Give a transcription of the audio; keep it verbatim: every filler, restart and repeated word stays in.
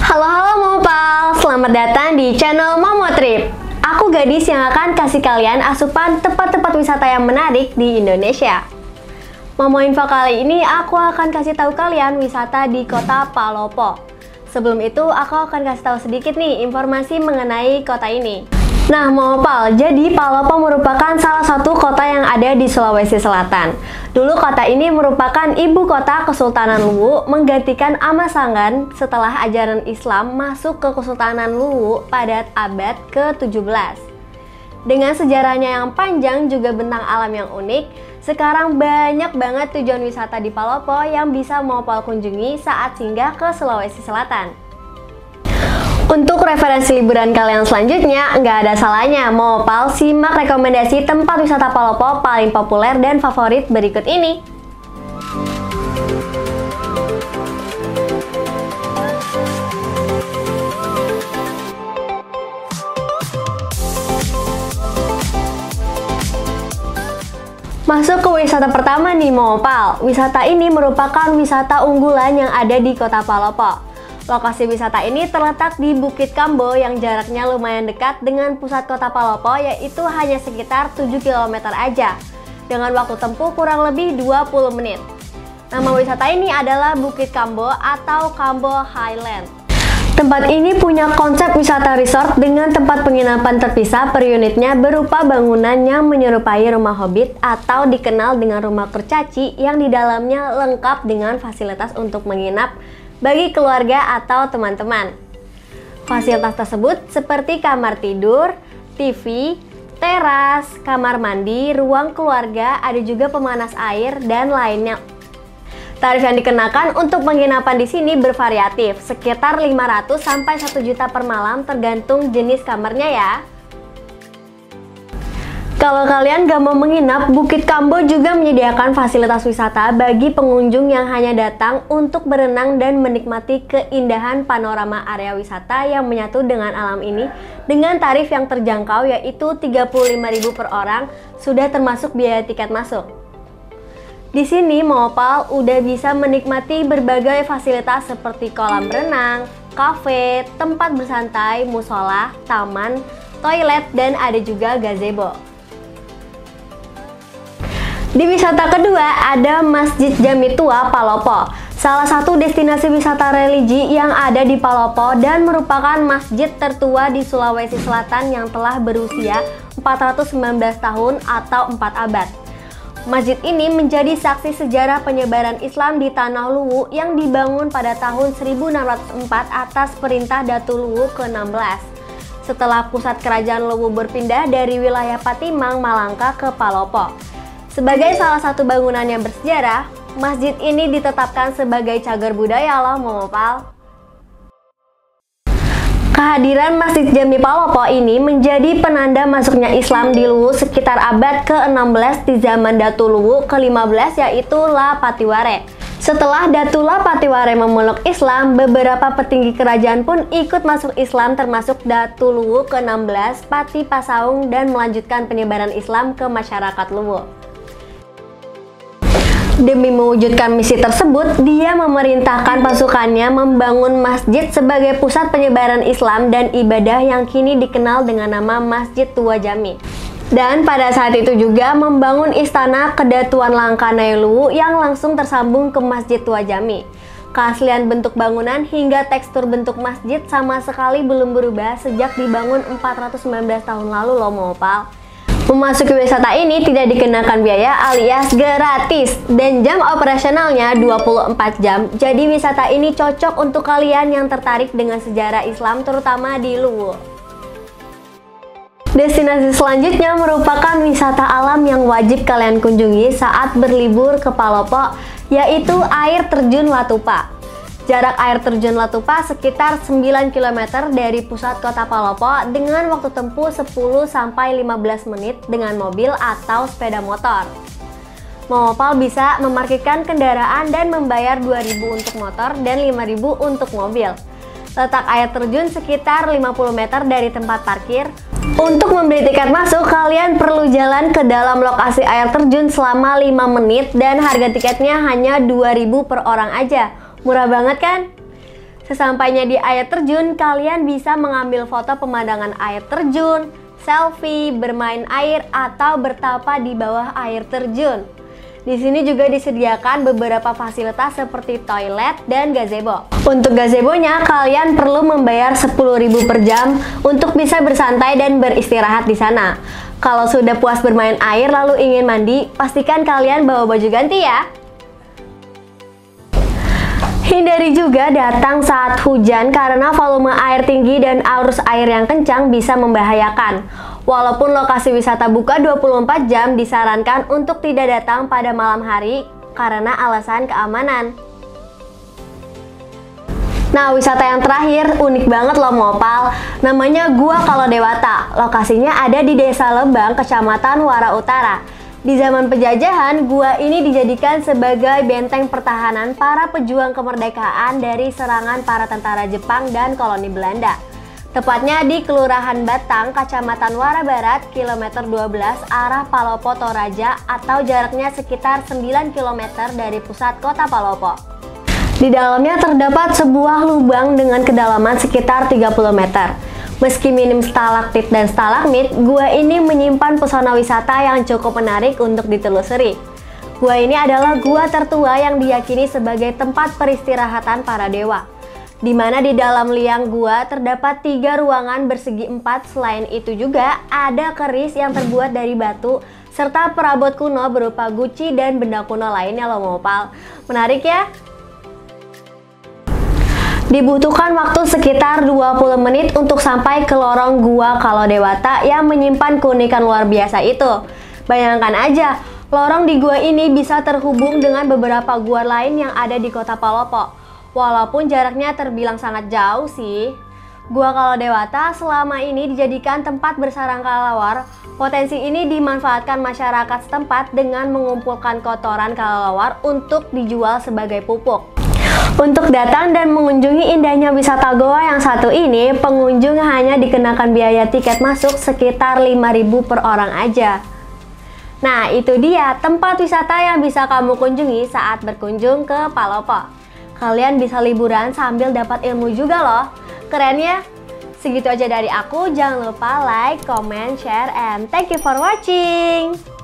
Halo-halo Momopal, selamat datang di channel Momo Trip. Aku gadis yang akan kasih kalian asupan tempat-tempat wisata yang menarik di Indonesia. Momo Info kali ini aku akan kasih tahu kalian wisata di kota Palopo. Sebelum itu aku akan kasih tahu sedikit nih informasi mengenai kota ini. Nah Momopal, jadi Palopo merupakan salah satu kota yang ada di Sulawesi Selatan. Dulu kota ini merupakan ibu kota Kesultanan Luwu, menggantikan Amasangan setelah ajaran Islam masuk ke Kesultanan Luwu pada abad ke tujuh belas. Dengan sejarahnya yang panjang juga bentang alam yang unik, sekarang banyak banget tujuan wisata di Palopo yang bisa Momopal kunjungi saat singgah ke Sulawesi Selatan. Untuk referensi liburan kalian selanjutnya, nggak ada salahnya Momopal simak rekomendasi tempat wisata Palopo paling populer dan favorit berikut ini. Masuk ke wisata pertama nih Momopal. Wisata ini merupakan wisata unggulan yang ada di kota Palopo. Lokasi wisata ini terletak di Bukit Kambo yang jaraknya lumayan dekat dengan pusat kota Palopo, yaitu hanya sekitar tujuh kilometer aja dengan waktu tempuh kurang lebih dua puluh menit. Nama wisata ini adalah Bukit Kambo atau Kambo Highland. Tempat ini punya konsep wisata resort dengan tempat penginapan terpisah per unitnya berupa bangunan yang menyerupai rumah hobbit atau dikenal dengan rumah kurcaci yang di dalamnya lengkap dengan fasilitas untuk menginap bagi keluarga atau teman-teman. Fasilitas tersebut seperti kamar tidur, T V, teras, kamar mandi, ruang keluarga, ada juga pemanas air dan lainnya. Tarif yang dikenakan untuk penginapan di sini bervariatif, sekitar lima ratus sampai satu juta per malam tergantung jenis kamarnya ya. Kalau kalian gak mau menginap, Bukit Kambo juga menyediakan fasilitas wisata bagi pengunjung yang hanya datang untuk berenang dan menikmati keindahan panorama area wisata yang menyatu dengan alam ini dengan tarif yang terjangkau yaitu tiga puluh lima ribu rupiah per orang, sudah termasuk biaya tiket masuk. Di sini Momopal udah bisa menikmati berbagai fasilitas seperti kolam renang, kafe, tempat bersantai, musola, taman, toilet, dan ada juga gazebo. Di wisata kedua ada Masjid Jami Tua Palopo, salah satu destinasi wisata religi yang ada di Palopo dan merupakan masjid tertua di Sulawesi Selatan yang telah berusia empat ratus sembilan belas tahun atau empat abad. Masjid ini menjadi saksi sejarah penyebaran Islam di Tanah Luwu yang dibangun pada tahun seribu enam ratus empat atas perintah Datu Luwu ke enam belas. Setelah pusat kerajaan Luwu berpindah dari wilayah Patimang, Malangka ke Palopo. Sebagai salah satu bangunan yang bersejarah, masjid ini ditetapkan sebagai cagar budaya loh Momopal. Kehadiran Masjid Jami Palopo ini menjadi penanda masuknya Islam di Luwu sekitar abad ke enam belas di zaman Datu Luwu ke lima belas yaitu La Patiware. Setelah Datu La Patiware memeluk Islam, beberapa petinggi kerajaan pun ikut masuk Islam termasuk Datu Luwu ke enam belas, Pati Pasaung, dan melanjutkan penyebaran Islam ke masyarakat Luwu. Demi mewujudkan misi tersebut, dia memerintahkan pasukannya membangun masjid sebagai pusat penyebaran Islam dan ibadah yang kini dikenal dengan nama Masjid Tua Jami. Dan pada saat itu juga membangun istana Kedatuan Langkanai Luwu yang langsung tersambung ke Masjid Tua Jami. Keaslian bentuk bangunan hingga tekstur bentuk masjid sama sekali belum berubah sejak dibangun empat ratus sembilan belas tahun lalu loh Momopal. Memasuki wisata ini tidak dikenakan biaya alias gratis dan jam operasionalnya dua puluh empat jam. Jadi wisata ini cocok untuk kalian yang tertarik dengan sejarah Islam terutama di Luwu. Destinasi selanjutnya merupakan wisata alam yang wajib kalian kunjungi saat berlibur ke Palopo, yaitu air terjun Latupa. Jarak air terjun Latupa sekitar sembilan kilometer dari pusat kota Palopo dengan waktu tempuh sepuluh sampai lima belas menit dengan mobil atau sepeda motor. Momopal bisa memarkirkan kendaraan dan membayar dua ribu untuk motor dan lima ribu untuk mobil. Letak air terjun sekitar lima puluh meter dari tempat parkir. Untuk membeli tiket masuk, kalian perlu jalan ke dalam lokasi air terjun selama lima menit dan harga tiketnya hanya dua ribu per orang aja. Murah banget kan? Sesampainya di air terjun, kalian bisa mengambil foto pemandangan air terjun, selfie, bermain air, atau bertapa di bawah air terjun. Di sini juga disediakan beberapa fasilitas seperti toilet dan gazebo. Untuk gazebonya, kalian perlu membayar sepuluh ribu per jam untuk bisa bersantai dan beristirahat di sana. Kalau sudah puas bermain air lalu ingin mandi, pastikan kalian bawa baju ganti ya. Hindari juga datang saat hujan karena volume air tinggi dan arus air yang kencang bisa membahayakan. Walaupun lokasi wisata buka dua puluh empat jam, disarankan untuk tidak datang pada malam hari karena alasan keamanan. Nah, wisata yang terakhir unik banget loh Mopal. Namanya Gua Kalodewata. Lokasinya ada di Desa Lebang, Kecamatan Wara Utara. Di zaman penjajahan, gua ini dijadikan sebagai benteng pertahanan para pejuang kemerdekaan dari serangan para tentara Jepang dan koloni Belanda. Tepatnya di Kelurahan Batang, Kecamatan Wara Barat, kilometer dua belas arah Palopo Toraja atau jaraknya sekitar sembilan kilometer dari pusat kota Palopo. Di dalamnya terdapat sebuah lubang dengan kedalaman sekitar tiga puluh meter. Meski minim stalaktit dan stalagmit, gua ini menyimpan pesona wisata yang cukup menarik untuk ditelusuri. Gua ini adalah gua tertua yang diyakini sebagai tempat peristirahatan para dewa. Di mana di dalam liang gua terdapat tiga ruangan bersegi empat. Selain itu juga ada keris yang terbuat dari batu serta perabot kuno berupa guci dan benda kuno lainnya loh Mopal. Menarik ya? Dibutuhkan waktu sekitar dua puluh menit untuk sampai ke lorong Gua Kalodewata yang menyimpan keunikan luar biasa itu. Bayangkan aja, lorong di gua ini bisa terhubung dengan beberapa gua lain yang ada di kota Palopo. Walaupun jaraknya terbilang sangat jauh sih. Gua Kalodewata selama ini dijadikan tempat bersarang kelelawar. Potensi ini dimanfaatkan masyarakat setempat dengan mengumpulkan kotoran kelelawar untuk dijual sebagai pupuk. Untuk datang dan mengunjungi indahnya wisata goa yang satu ini, pengunjung hanya dikenakan biaya tiket masuk sekitar lima ribu per orang aja. Nah, itu dia tempat wisata yang bisa kamu kunjungi saat berkunjung ke Palopo. Kalian bisa liburan sambil dapat ilmu juga loh. Keren ya? Segitu aja dari aku, jangan lupa like, comment, share, and thank you for watching.